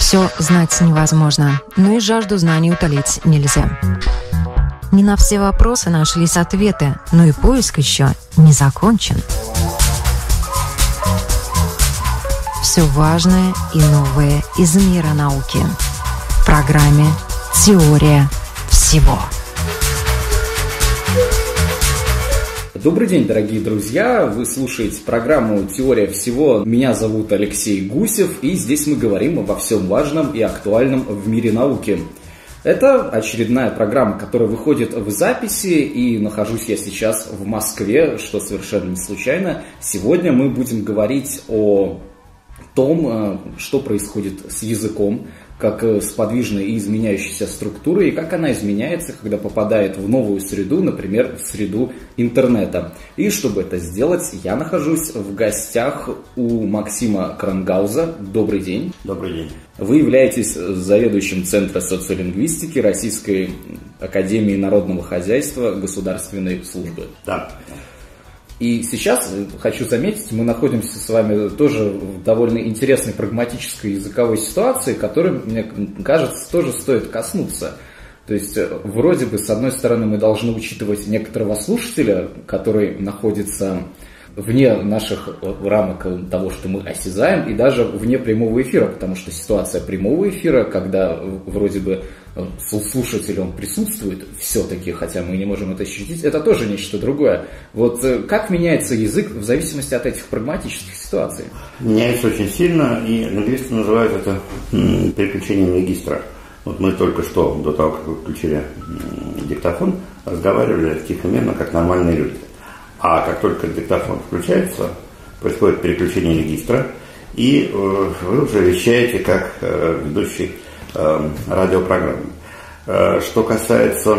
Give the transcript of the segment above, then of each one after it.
Все знать невозможно, но и жажду знаний утолить нельзя. Не на все вопросы нашлись ответы, но и поиск еще не закончен. Все важное и новое из мира науки. В программе «Теория всего». Добрый день, дорогие друзья! Вы слушаете программу «Теория всего». Меня зовут Алексей Гусев, и здесь мы говорим обо всем важном и актуальном в мире науки. Это очередная программа, которая выходит в записи, и нахожусь я сейчас в Москве, что совершенно не случайно. Сегодня мы будем говорить о том, что происходит с языком, как с подвижной и изменяющейся структурой, и как она изменяется, когда попадает в новую среду, например, в среду интернета. И чтобы это сделать, я нахожусь в гостях у Максима Крангауза. Добрый день. Добрый день. Вы являетесь заведующим Центра социолингвистики Российской академии народного хозяйства Государственной службы. Да. И сейчас, хочу заметить, мы находимся с вами тоже в довольно интересной прагматической языковой ситуации, которой, мне кажется, тоже стоит коснуться. То есть, вроде бы, с одной стороны, мы должны учитывать некоторого слушателя, который находится вне наших рамок того, что мы осязаем, и даже вне прямого эфира, потому что ситуация прямого эфира, когда вроде бы слушатель, он присутствует все-таки, хотя мы не можем это ощутить, это тоже нечто другое. Вот как меняется язык в зависимости от этих прагматических ситуаций? Меняется очень сильно, и лингвисты называют это переключением регистра. Вот мы только что, до того, как выключили диктофон, разговаривали тихо-мирно, как нормальные люди. А как только диктофон включается, происходит переключение регистра, и вы уже вещаете как ведущий радиопрограммы. Что касается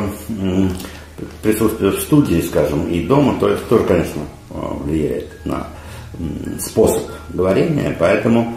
присутствия в студии, скажем, и дома, то это тоже, конечно, влияет на способ говорения, поэтому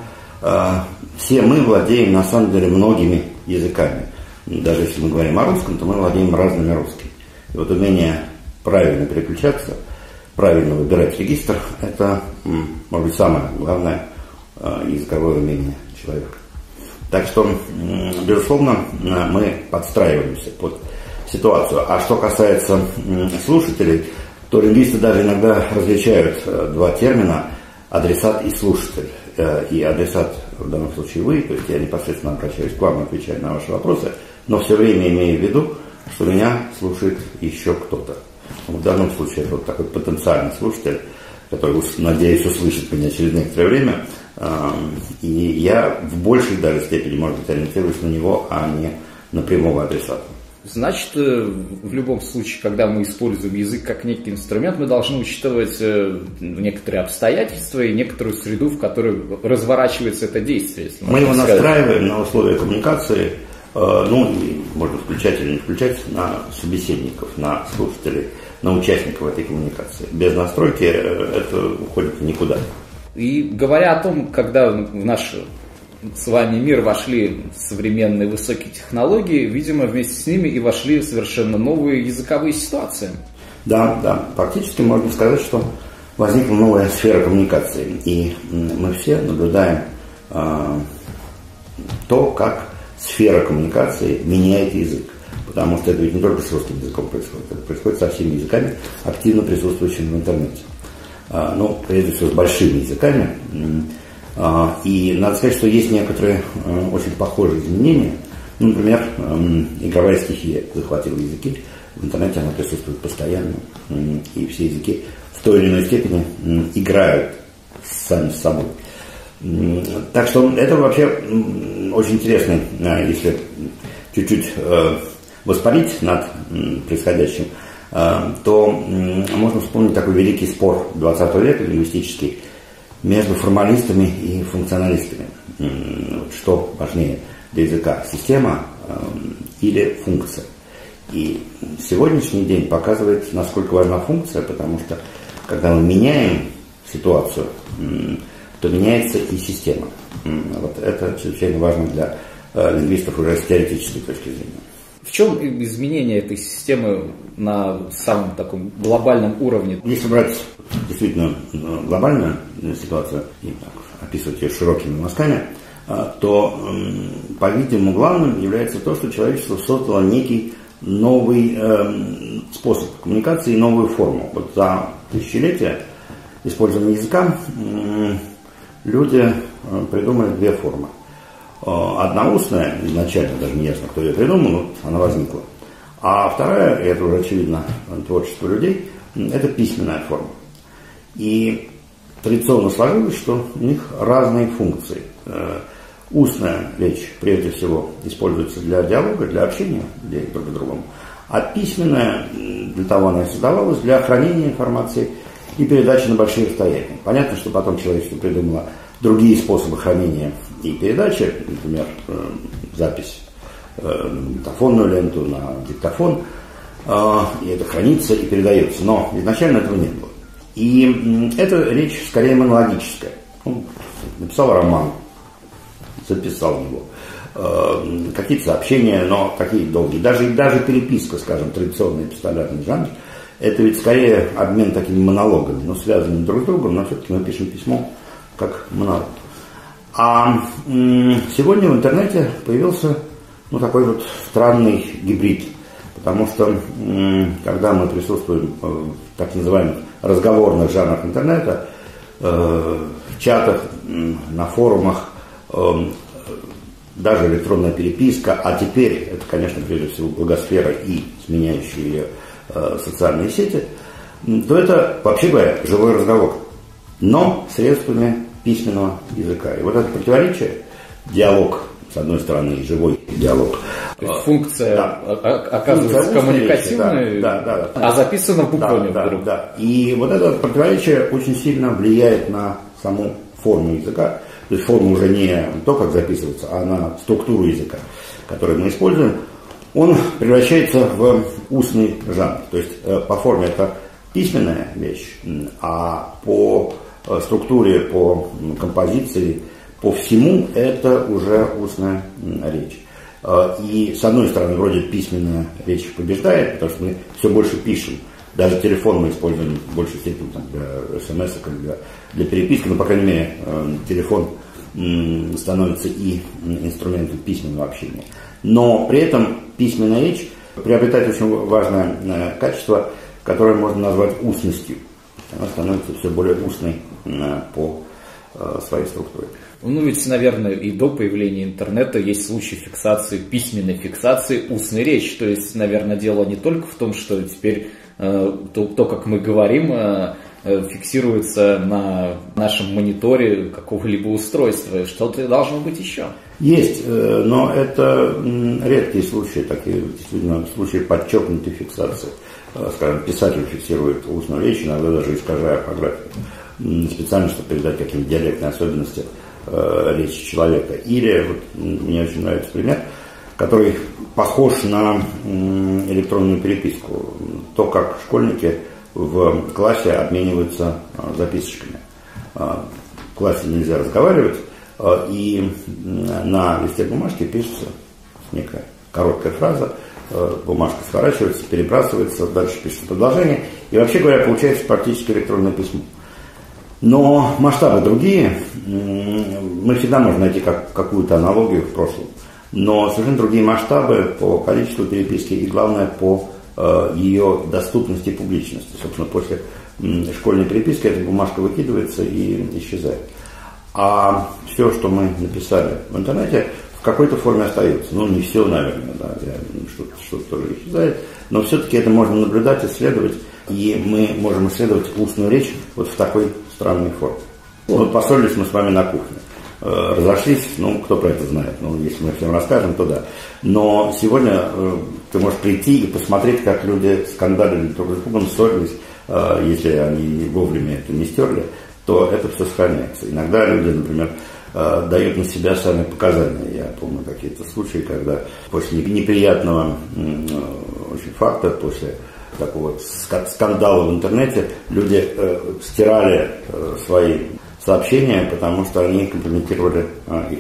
все мы владеем, на самом деле, многими языками. Даже если мы говорим о русском, то мы владеем разными русскими. И вот умение правильно переключаться, правильно выбирать регистр, это, может быть, самое главное языковое умение человека. Так что, безусловно, мы подстраиваемся под ситуацию. А что касается слушателей, то лингвисты даже иногда различают два термина – адресат и слушатель. И адресат в данном случае вы, то есть я непосредственно обращаюсь к вам, отвечаю на ваши вопросы, но все время имею в виду, что меня слушает еще кто-то. В данном случае это вот такой потенциальный слушатель, который, надеюсь, услышит меня через некоторое время, и я в большей даже степени, может быть, ориентируюсь на него, а не на прямого адресата. Значит, в любом случае, когда мы используем язык как некий инструмент, мы должны учитывать некоторые обстоятельства и некоторую среду, в которой разворачивается это действие. Мы его настраиваем на условия коммуникации, и можно включать или не включать на собеседников, на слушателей, на участников этой коммуникации. Без настройки это уходит в никуда. И говоря о том, когда в наш с вами мир вошли современные высокие технологии, видимо, вместе с ними и вошли совершенно новые языковые ситуации. Да, фактически можно сказать, что возникла новая сфера коммуникации. И мы все наблюдаем то, как сфера коммуникации меняет язык. Потому что это ведь не только с русским языком происходит, это происходит со всеми языками, активно присутствующими в интернете. Прежде всего, с большими языками. И надо сказать, что есть некоторые очень похожие изменения. Например, игровая стихия захватила языки. В интернете она присутствует постоянно. И все языки в той или иной степени играют сами с собой. Так что это вообще очень интересно, если чуть-чуть воспарить над происходящим, то можно вспомнить такой великий спор 20 века лингвистический между формалистами и функционалистами. Что важнее для языка, система или функция? И сегодняшний день показывает, насколько важна функция, потому что когда мы меняем ситуацию, то меняется и система. Вот это чрезвычайно важно для лингвистов уже с теоретической точки зрения. В чем изменение этой системы на самом таком глобальном уровне? Если брать действительно глобальную ситуацию и описывать ее широкими мазками, то, по-видимому, главным является то, что человечество создало некий новый способ коммуникации и новую форму. Вот за тысячелетия использования языка люди придумали две формы. Одна устная, изначально даже не ясно, кто ее придумал, но она возникла. А вторая, и это уже очевидно творчество людей, это письменная форма. И традиционно сложилось, что у них разные функции. Устная речь, прежде всего, используется для диалога, для общения людей друг с другом. А письменная, для того она и создавалась, для хранения информации и передачи на большие расстояния. Понятно, что потом человечество придумало другие способы хранения и передачи, например, запись на диктофонную ленту, на диктофон, и это хранится и передается. Но изначально этого не было. И эта речь скорее монологическая. Он написал роман, записал его, какие-то сообщения, но такие долгие. Даже переписка, скажем, традиционный эпистолярный жанр, это ведь скорее обмен такими монологами, но связанными друг с другом, но все-таки мы пишем письмо как монолог. А сегодня в интернете появился такой вот странный гибрид, потому что когда мы присутствуем в так называемых разговорных жанрах интернета, в чатах, на форумах, даже электронная переписка, а теперь это, конечно, прежде всего блогосфера и сменяющие ее социальные сети, то это, вообще говоря, живой разговор, но средствами письменного языка. И вот это противоречие, диалог, с одной стороны, и живой диалог. То есть функция оказывается коммуникативной, да. А записана буквами вдруг. Да. И вот это противоречие очень сильно влияет на саму форму языка. То есть форма уже не то, как записывается, а на структуру языка, который мы используем. Он превращается в устный жанр. То есть по форме это письменная вещь, а по структуре, по композиции, по всему это уже устная речь. И с одной стороны, вроде письменная речь побеждает, потому что мы все больше пишем. Даже телефон мы используем в большей степени для смс, для переписки, но, по крайней мере, телефон становится и инструментом письменного общения. Но при этом письменная речь приобретает очень важное качество, которое можно назвать устностью. Она становится все более устной по своей структуре. Ну, ведь, наверное, и до появления интернета есть случаи фиксации, письменной фиксации устной речи. То есть, наверное, дело не только в том, что теперь то, как мы говорим, фиксируется на нашем мониторе какого-либо устройства. Что-то должно быть еще. Есть, но это редкие случаи, такие действительно случаи подчеркнутой фиксации. Скажем, писатель фиксирует устную речь, иногда даже искажая орфографию, специально, чтобы передать какие-то диалектные особенности речи человека. Или, вот, мне очень нравится пример, который похож на электронную переписку. То, как школьники в классе обмениваются записочками. В классе нельзя разговаривать, и на листе бумажки пишется некая короткая фраза, бумажка сворачивается, перебрасывается, дальше пишется продолжение, и, вообще говоря, получается практически электронное письмо. Но масштабы другие, мы всегда можем найти какую-то аналогию в прошлом, но совершенно другие масштабы по количеству переписки и, главное, по ее доступности и публичности. Собственно, после школьной переписки эта бумажка выкидывается и исчезает. А все, что мы написали в интернете, в какой-то форме остается. Ну, не все, наверное, да, что-то тоже исчезает, но все-таки это можно наблюдать, исследовать, и мы можем исследовать устную речь вот в такой странной форме. Вот поссорились мы с вами на кухне. Разошлись, кто про это знает, если мы всем расскажем, то да. Но сегодня ты можешь прийти и посмотреть, как люди скандалили друг с другом, ссорились, если они вовремя это не стерли, то это все сохраняется. Иногда люди, например, дают на себя сами показания. Я помню какие-то случаи, когда после неприятного очень факта, после такого скандала в интернете, люди стирали свои сообщения, потому что они компрометировали их.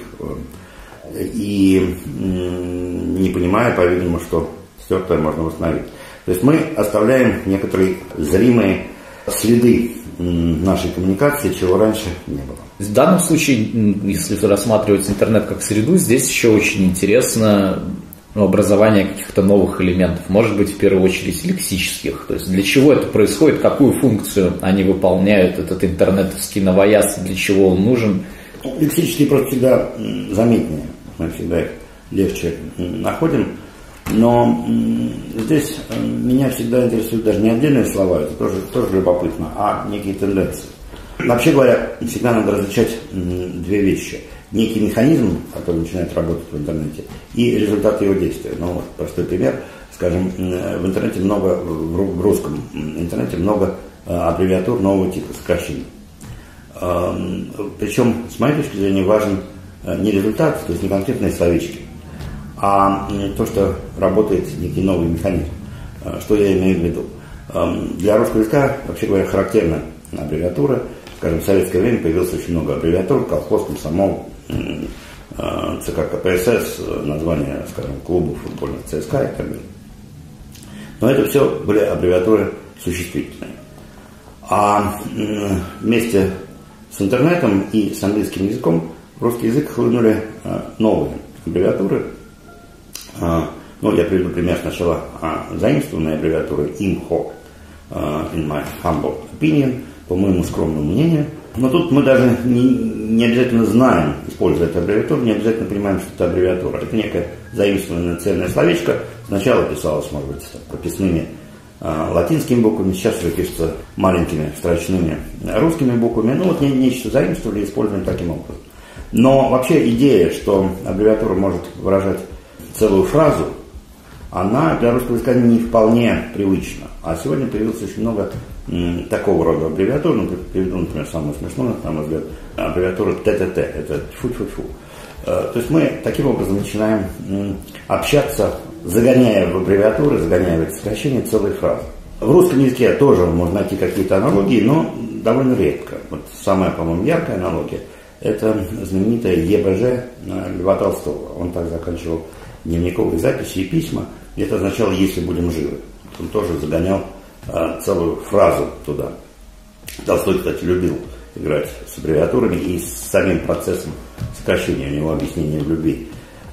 И не понимая, по-видимому, что стертое можно восстановить. То есть мы оставляем некоторые зримые следы нашей коммуникации, чего раньше не было. В данном случае, если рассматривать интернет как среду, здесь еще очень интересно образование каких-то новых элементов, может быть, в первую очередь лексических. То есть для чего это происходит, какую функцию они выполняют, этот интернетовский новояз, для чего он нужен? Лексические просто всегда заметнее, мы всегда их легче находим. Но здесь меня всегда интересуют даже не отдельные слова, это тоже любопытно, а некие тенденции. Вообще говоря, всегда надо различать две вещи. Некий механизм, который начинает работать в интернете, и результаты его действия. Ну, вот простой пример. Скажем, в интернете много, в русском интернете много аббревиатур нового типа, сокращений. Причем, с моей точки зрения, важен не результат, то есть не конкретные словечки, а то, что работает некий новый механизм. Что я имею в виду? Для русского языка, вообще говоря, характерна аббревиатура. Скажем, в советское время появилось очень много аббревиатур: колхоз, комсомол, ЦК КПСС, названия, скажем, клубов футбольных, ЦСКА и так далее. Но это все были аббревиатуры существительные. А вместе с интернетом и с английским языком в русский язык хлынули новые аббревиатуры. Ну, я приведу пример сначала заимствованной аббревиатуры IMHO, in my humble opinion, по моему скромному мнению. Но тут мы даже не обязательно знаем, используя эту аббревиатуру, не обязательно понимаем, что это аббревиатура. Это некое заимствованное цельное словечко. Сначала писалось, может быть, прописными латинскими буквами, сейчас уже пишется маленькими строчными русскими буквами. Ну, вот нечто заимствовали и используем таким образом. Но вообще идея, что аббревиатура может выражать целую фразу, она для русского языка не вполне привычна. А сегодня появилось очень много такого рода аббревиатур. Ну, приведу, например, самую смешную, на мой взгляд, аббревиатура ТТТ. Это тьфу-тьфу-тьфу. То есть мы таким образом начинаем общаться, загоняя в аббревиатуры, загоняя в эти сокращения целые фразы. В русском языке тоже можно найти какие-то аналогии, но довольно редко. Вот самая, по-моему, яркая аналогия – это знаменитая ЕБЖ Льва Толстого. Он так заканчивал дневниковые записи и письма. И это означало «если будем живы». Он тоже загонял целую фразу туда. Толстой, кстати, любил играть с аббревиатурами и с самим процессом сокращения. У него объяснение в любви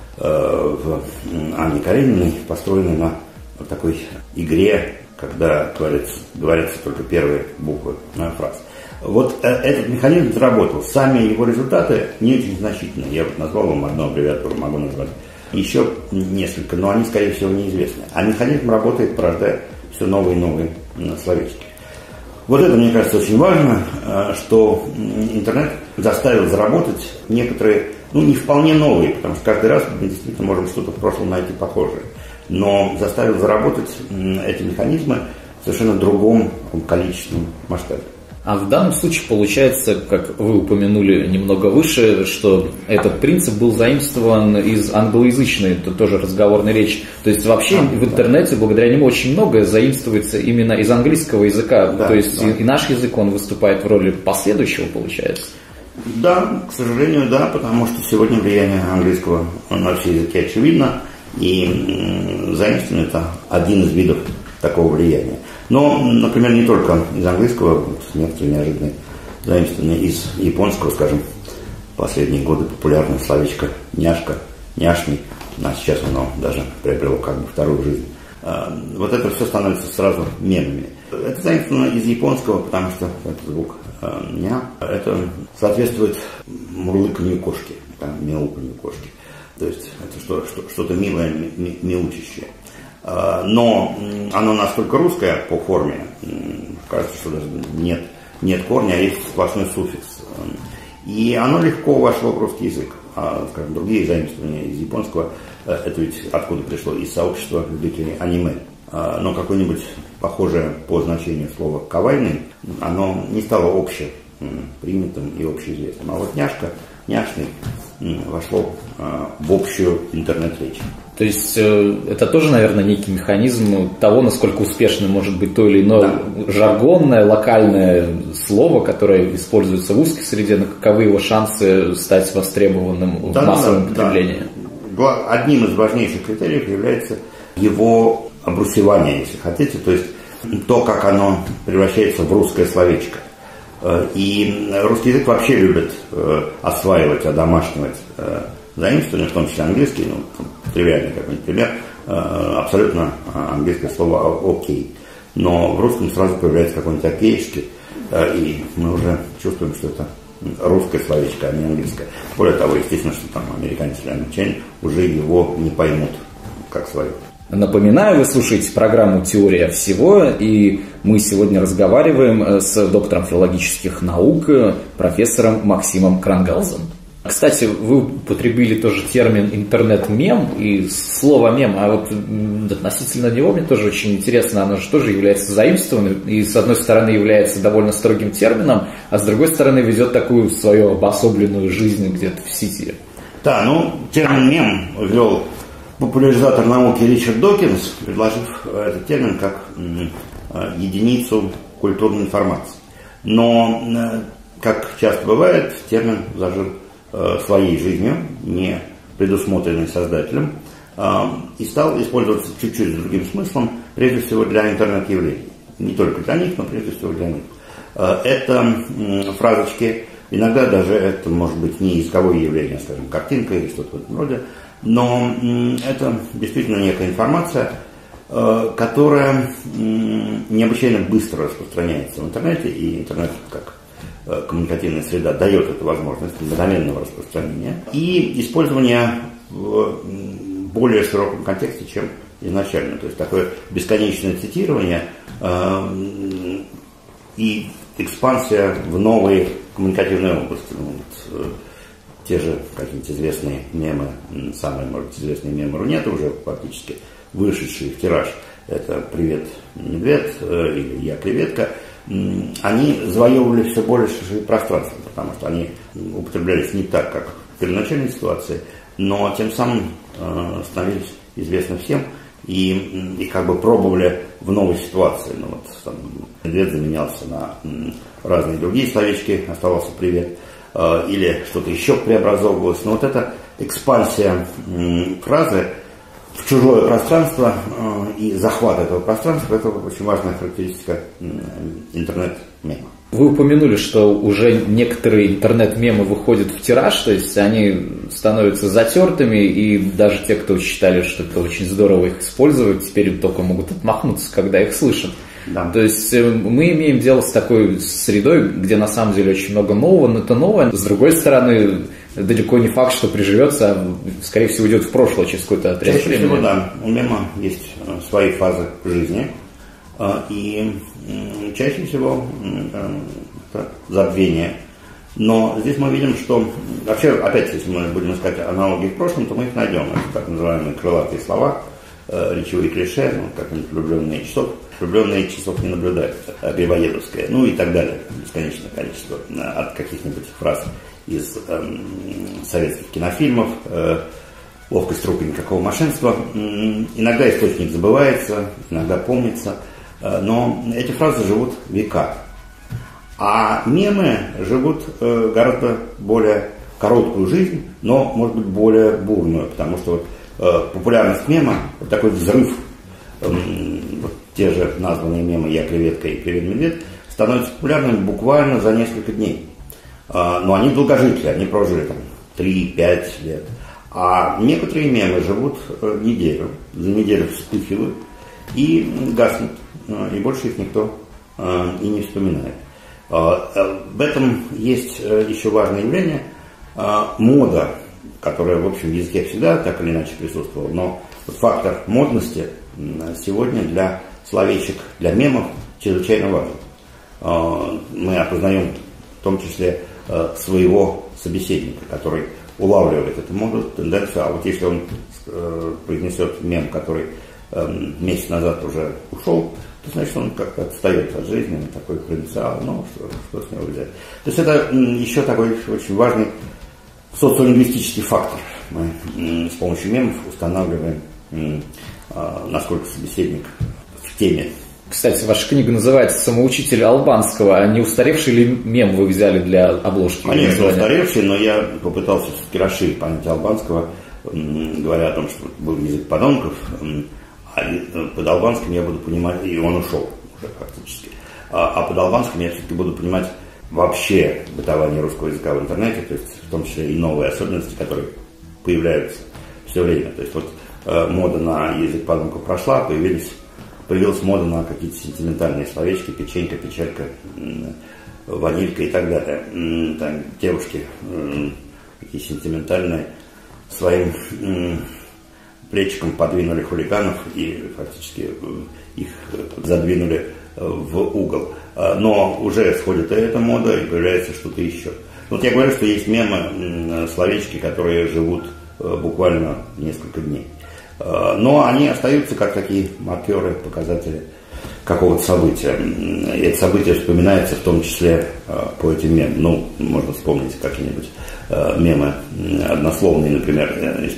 в Анне Карениной построено на такой игре, когда говорятся только первые буквы фраз. Вот этот механизм заработал. Сами его результаты не очень значительные. Я вот назвал вам одну аббревиатуру, могу назвать еще несколько, но они, скорее всего, неизвестны. А механизм работает, порождая все новые и новые словечки. Вот это, мне кажется, очень важно, что интернет заставил заработать некоторые, ну, не вполне новые, потому что каждый раз мы действительно можем что-то в прошлом найти похожее, но заставил заработать эти механизмы в совершенно другом количественном масштабе. А в данном случае получается, как вы упомянули немного выше, что этот принцип был заимствован из англоязычной, это тоже разговорной речи. То есть вообще в интернете благодаря нему очень многое заимствуется именно из английского языка. Да, то есть и наш язык, он выступает в роли последующего, получается. Да, к сожалению, да, потому что сегодня влияние английского на все языки очевидно, и заимствование – это один из видов такого влияния. Но, например, не только из английского, вот некоторые неожиданные заимствования из японского, скажем, в последние годы популярное словечко «няшка», «няшный», а сейчас оно даже приобрело как бы вторую жизнь. Вот это все становится сразу мемами. Это заимствовано из японского, потому что этот звук «ня», это соответствует мурлыканью кошки, мяуканью кошки. То есть это что-то милое, мяучащее. Но оно настолько русское по форме, кажется, что даже нет корня, а есть сплошной суффикс. И оно легко вошло в русский язык. А, скажем, другие заимствования из японского, это ведь откуда пришло? Из сообщества любителей аниме. Но какое-нибудь похожее по значению слово «кавайный», оно не стало общепринятым и общеизвестным. А вот «няшка», «няшный» вошло в общую интернет-речь. То есть это тоже, наверное, некий механизм того, насколько успешным может быть то или иное жаргонное, локальное слово, которое используется в узкой среде, на каковы его шансы стать востребованным в массовом потреблении. Одним из важнейших критериев является его обрусевание, если хотите. То есть то, как оно превращается в русское словечко. И русский язык вообще любит осваивать, одомашнивать заимствования, в том числе английский, тривиальный какой-нибудь пример, абсолютно английское слово «окей». Но в русском сразу появляется какой-нибудь «окейшки», и мы уже чувствуем, что это русское словечко, а не английское. Более того, естественно, что там американцы или англичане уже его не поймут как свое. Напоминаю, вы слушаете программу «Теория всего», и мы сегодня разговариваем с доктором филологических наук, профессором Максимом Крангаузом. Кстати, вы употребили тоже термин «интернет-мем» и слово «мем», а вот относительно него мне тоже очень интересно, оно же тоже является заимствованным, и с одной стороны является довольно строгим термином, а с другой стороны ведет такую свою обособленную жизнь где-то в сети. Да, термин «мем» ввел популяризатор науки Ричард Докинс, предложив этот термин как единицу культурной информации. Но, как часто бывает, термин зажил своей жизнью, не предусмотренной создателем, и стал использоваться чуть-чуть с другим смыслом, прежде всего для интернет-явлений. Не только для них, но прежде всего для них. Это фразочки, иногда даже это может быть не языковое явление, скажем, картинка или что-то в этом роде, но это действительно некая информация, которая необычайно быстро распространяется в интернете, и интернет как коммуникативная среда дает эту возможность мгновенного распространения и использования в более широком контексте, чем изначально. То есть такое бесконечное цитирование и экспансия в новые коммуникативные области. Те же какие-нибудь известные мемы, самые, может быть, известные мемы Рунета, уже фактически вышедшие в тираж, это «Привет, медведь» или «Я креветка», они завоевывали все большее пространство, потому что они употреблялись не так, как в первоначальной ситуации, но тем самым становились известны всем и как бы пробовали в новой ситуации. Медведь заменялся на разные другие словечки, оставался «Привет», или что-то еще преобразовывалось. Но вот эта экспансия фразы в чужое пространство и захват этого пространства – это очень важная характеристика интернет-мема. Вы упомянули, что уже некоторые интернет-мемы выходят в тираж, то есть они становятся затертыми, и даже те, кто считали, что это очень здорово их использовать, теперь только могут отмахнуться, когда их слышат. Да. То есть мы имеем дело с такой средой, где на самом деле очень много нового, но это новое. С другой стороны, далеко не факт, что приживется, а скорее всего уйдет в прошлое через какой-то отрезок времени. Всего, да. У мема есть свои фазы жизни, и чаще всего это забвение. Но здесь мы видим, что вообще, опять, если мы будем искать аналогии в прошлом, то мы их найдем. Это так называемые крылатые слова, речевые клише, как-нибудь влюбленные часов. Влюбленные часов не наблюдаются, Грибоедовская, и так далее, бесконечное количество от каких-нибудь фраз из советских кинофильмов, ловкость рук и никакого мошенника. Иногда источник забывается, иногда помнится, но эти фразы живут века. А мемы живут гораздо более короткую жизнь, но, может быть, более бурную, потому что популярность мема, такой взрыв, те же названные мемы «Я креветка» и «Привет, медведь» становятся популярными буквально за несколько дней. Но они долгожители, они прожили 3-5 лет. А некоторые мемы живут неделю, за неделю вспыхивают и гаснут, и больше их никто и не вспоминает. В этом есть еще важное явление – мода, которая, в общем, в языке всегда так или иначе присутствовала, но фактор модности сегодня для словечек, для мемов чрезвычайно важен. Мы опознаем в том числе своего собеседника, который улавливает эту моду, тенденцию, а вот если он произнесет мем, который месяц назад уже ушел, то значит он как-то отстает от жизни, он такой провинциал, что с него взять. То есть это еще такой очень важный социолингвистический фактор. Мы с помощью мемов устанавливаем, насколько собеседник в теме. Кстати, ваша книга называется «Самоучитель албанского». А не устаревший ли мем вы взяли для обложки? Конечно, устаревший, но я попытался все-таки расширить память албанского, говоря о том, что был язык подонков, а под албанским я буду понимать, и он ушел уже фактически. А под албанским я все-таки буду понимать вообще бытование русского языка в интернете, то есть в том числе и новые особенности, которые появляются все время. То есть вот мода на язык подонков прошла, появилась мода на какие-то сентиментальные словечки, печенька, печалька, ванилька и так далее. Там девушки такие сентиментальные своим плечиком подвинули хулиганов и фактически их задвинули в угол. Но уже сходит эта мода и появляется что-то еще. Вот я говорю, что есть мемы, словечки, которые живут буквально несколько дней. Но они остаются как такие маркеры, показатели какого-то события. И это событие вспоминается в том числе по этим мемам. Ну, можно вспомнить какие-нибудь мемы однословные, например, из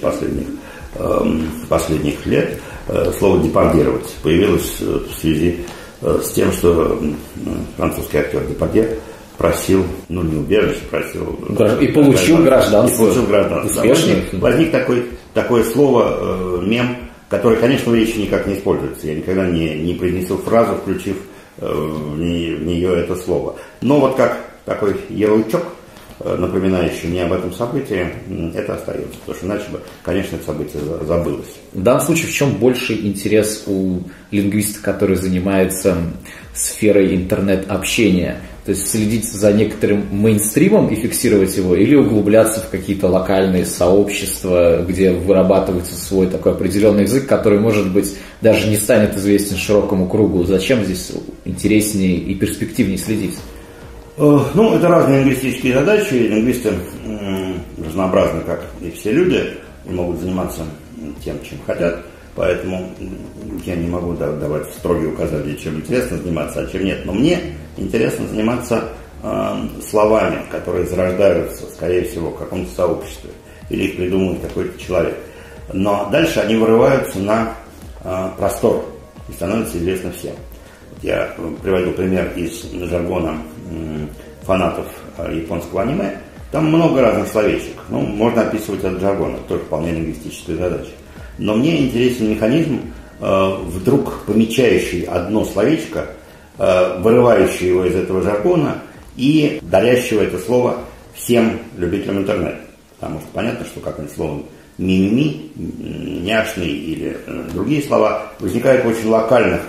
последних лет. Слово «депардировать» появилось в связи с тем, что французский актер Депардье просил, ну не убежище, просил... И получил гражданство. Успешно. Возник такое слово, мем, который, конечно, в речи никак не используется. Я никогда не произнесу фразу, включив в нее это слово. Но вот как такой ярлычок, напоминающий мне об этом событии, это остается. Потому что иначе бы, конечно, это событие забылось. В данном случае в чем больше интерес у лингвиста, который занимается сферой интернет-общения? То есть следить за некоторым мейнстримом и фиксировать его, или углубляться в какие-то локальные сообщества, где вырабатывается свой такой определенный язык, который, может быть, даже не станет известен широкому кругу? Зачем здесь интереснее и перспективнее следить? Ну, это разные лингвистические задачи. Лингвисты разнообразны, как и все люди, и могут заниматься тем, чем хотят. Поэтому я не могу давать строгие указания, чем интересно заниматься, а чем нет. Но мне интересно заниматься словами, которые зарождаются, скорее всего, в каком-то сообществе. Или их придумывает какой-то человек. Но дальше они вырываются на простор и становятся известны всем. Я приводил пример из жаргона фанатов японского аниме. Там много разных словечек. Ну, можно описывать этот жаргон, это тоже вполне лингвистическая задача. Но мне интересен механизм, вдруг помечающий одно словечко, вырывающий его из этого жаргона и дарящего это слово всем любителям интернета. Потому что понятно, что как-нибудь слово «ми-ми-ми», «няшный» или другие слова возникают в очень локальных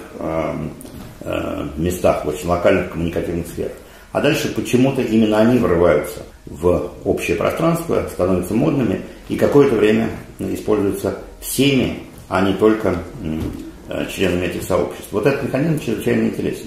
местах, в очень локальных коммуникативных сферах. А дальше почему-то именно они врываются в общее пространство, становятся модными и какое-то время используются всеми, а не только членами этих сообществ. Вот этот механизм чрезвычайно интересен.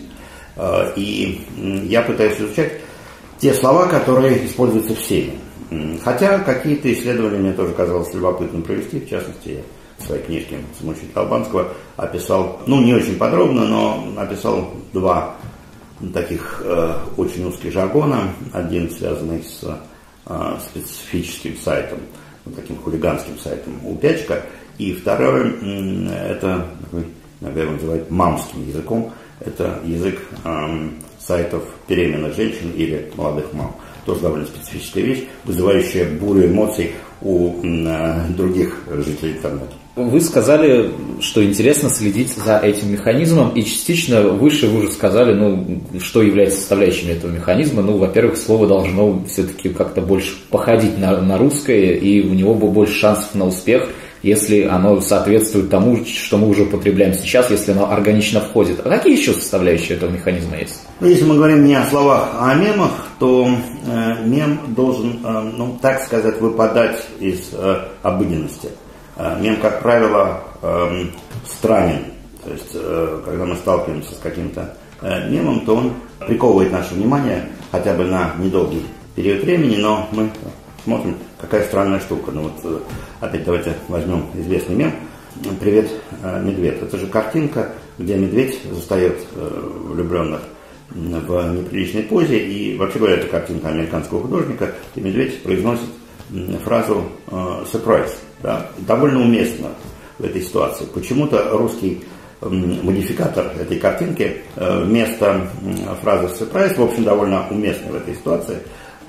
И я пытаюсь изучать те слова, которые используются всеми. Хотя какие-то исследования мне тоже казалось любопытным провести, в частности, я в своей книжке «Самоучитель албанского» описал, ну не очень подробно, но описал два таких очень узких жаргона. Один связанный с специфическим сайтом, таким хулиганским сайтом «Упячка», и второй это, иногда его называют мамским языком, это язык сайтов беременных женщин или молодых мам. Тоже довольно специфическая вещь, вызывающая бурю эмоций у других жителей интернета. Вы сказали, что интересно следить за этим механизмом, и частично выше вы уже сказали, ну, что является составляющими этого механизма. Ну, во-первых, слово должно все-таки как-то больше походить на русское, и у него бы больше шансов на успех, если оно соответствует тому, что мы уже употребляем сейчас, если оно органично входит. А какие еще составляющие этого механизма есть? Ну, если мы говорим не о словах, а о мемах, то мем должен, ну, так сказать, выпадать из обыденности. Мем, как правило, странен. То есть, когда мы сталкиваемся с каким-то мемом, то он приковывает наше внимание хотя бы на недолгий период времени, но мы смотрим, какая странная штука. Ну вот, опять давайте возьмем известный мем «Привет, медведь». Это же картинка, где медведь застает влюбленных в неприличной позе. И, вообще говоря, это картинка американского художника, и медведь произносит фразу «surprise». Да, довольно уместно в этой ситуации. Почему-то русский модификатор этой картинки вместо фразы «surprise», в общем, довольно уместно в этой ситуации,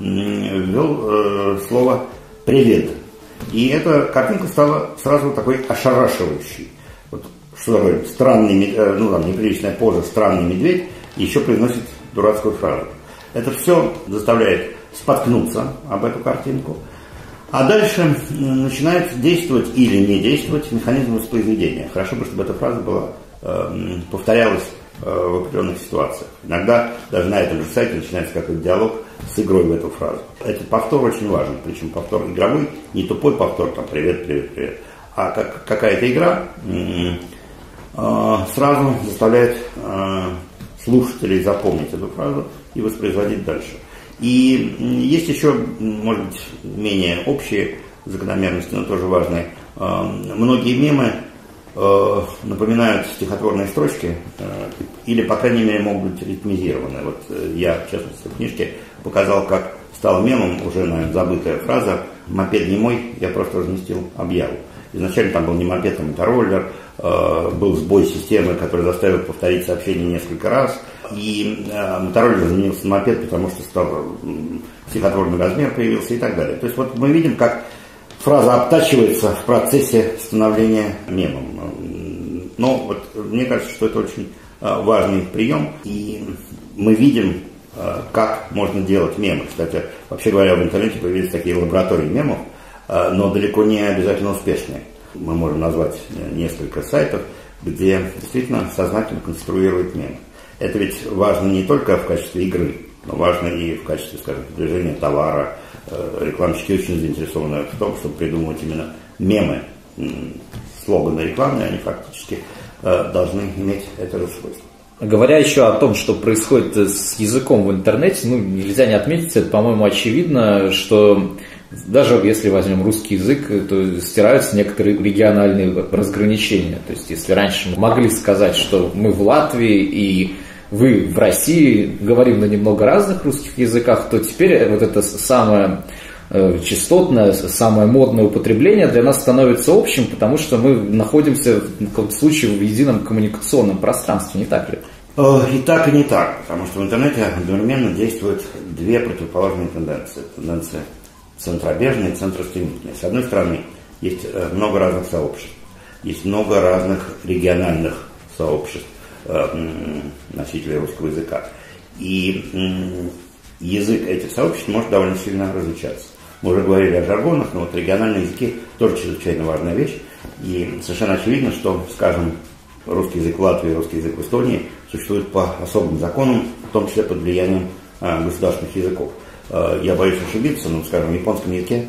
ввел слово «привет». И эта картинка стала сразу такой ошарашивающей. Вот что такое странный, неприличная поза, странный медведь, и еще произносит дурацкую фразу. Это все заставляет споткнуться об эту картинку. А дальше начинает действовать или не действовать механизм воспроизведения. Хорошо бы, чтобы эта фраза была, повторялась в определенных ситуациях. Иногда даже на этом же сайте начинается какой-то диалог с игрой в эту фразу. Этот повтор очень важен, причем повтор игровой, не тупой повтор, там «привет, привет, привет», а какая-то игра сразу заставляет слушателей запомнить эту фразу и воспроизводить дальше. И есть еще, может быть, менее общие закономерности, но тоже важные. Многие мемы напоминают стихотворные строчки или, по крайней мере, могут быть ритмизированы. Вот я, в частности, в книжке показал, как стал мемом уже, наверное, забытая фраза «мопед не мой, я просто разместил объяву». Изначально там был не мопед, а мотороллер, был сбой системы, который заставил повторить сообщение несколько раз, и мотороллер заменился на мопед, потому что стихотворный размер появился и так далее. То есть вот мы видим, как фраза обтачивается в процессе становления мемом. Но вот мне кажется, что это очень важный прием, и мы видим, как можно делать мемы. Кстати, вообще говоря, в интернете появились такие лаборатории мемов, но далеко не обязательно успешные. Мы можем назвать несколько сайтов, где действительно сознательно конструируют мемы. Это ведь важно не только в качестве игры, но важно и в качестве, скажем, продвижения товара. Рекламщики очень заинтересованы в том, чтобы придумывать именно мемы. Слоганы рекламы, они фактически должны иметь это же свойство. Говоря еще о том, что происходит с языком в интернете, нельзя не отметить, это, по-моему, очевидно, что даже если возьмем русский язык, то стираются некоторые региональные разграничения. То есть, если раньше мы могли сказать, что мы в Латвии и вы в России говорим на немного разных русских языках, то теперь вот это самое частотное, самое модное употребление для нас становится общим, потому что мы находимся в каком-то случае в едином коммуникационном пространстве, не так ли? И так, и не так, потому что в интернете одновременно действуют две противоположные тенденции. Тенденция центробежная и центростремительная. С одной стороны, есть много разных сообществ, есть много разных региональных сообществ носителей русского языка. И язык этих сообществ может довольно сильно различаться. Мы уже говорили о жаргонах, но вот региональные языки тоже чрезвычайно важная вещь. И совершенно очевидно, что, скажем, русский язык в Латвии и русский язык в Эстонии существуют по особым законам, в том числе под влиянием государственных языков. Я боюсь ошибиться, но, скажем, в японском языке,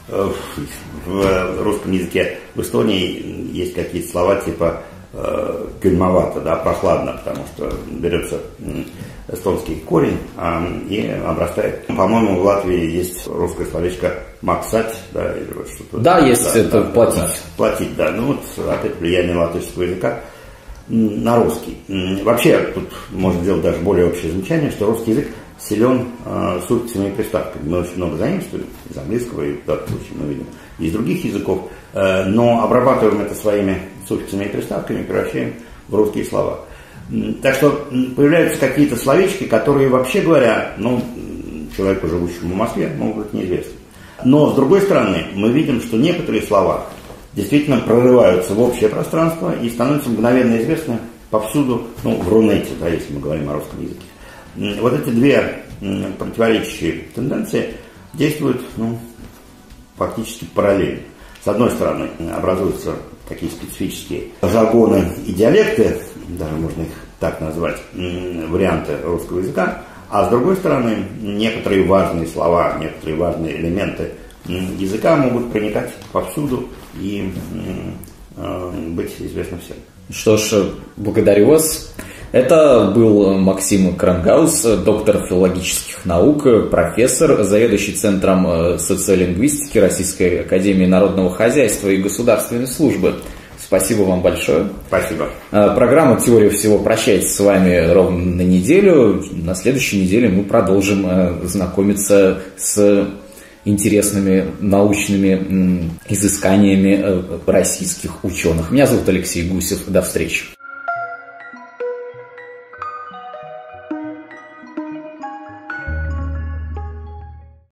в русском языке в Эстонии есть какие-то слова типа кюльмовато, да, прохладно, потому что берется эстонский корень и обрастает. По-моему, в Латвии есть русское словечко «максать», да, или вот что-то. Да, есть да, это да, «платить». Да, «платить», да. Ну вот опять влияние латышского языка на русский. Вообще, тут можно сделать даже более общее замечание, что русский язык силен суффиксами и приставками. Мы очень много заимствуем из английского, и в данном случае мы видим из других языков, но обрабатываем это своими суффиксами и приставками, превращаем в русские слова. Так что появляются какие-то словечки, которые, вообще говоря, человеку, живущему в Москве, могут быть неизвестны. Но, с другой стороны, мы видим, что некоторые слова действительно прорываются в общее пространство и становятся мгновенно известны повсюду, в Рунете, да, если мы говорим о русском языке. Вот эти две противоречащие тенденции действуют фактически параллельно. С одной стороны, образуются такие специфические жаргоны и диалекты, даже можно их так назвать, варианты русского языка, а с другой стороны, некоторые важные слова, некоторые важные элементы языка могут проникать повсюду и быть известны всем. Что ж, благодарю вас. Это был Максим Крангаус, доктор филологических наук, профессор, заведующий Центром социолингвистики Российской академии народного хозяйства и государственной службы. Спасибо вам большое. Спасибо. Программа «Теория всего» прощается с вами ровно на неделю. На следующей неделе мы продолжим знакомиться с интересными научными изысканиями российских ученых. Меня зовут Алексей Гусев. До встречи.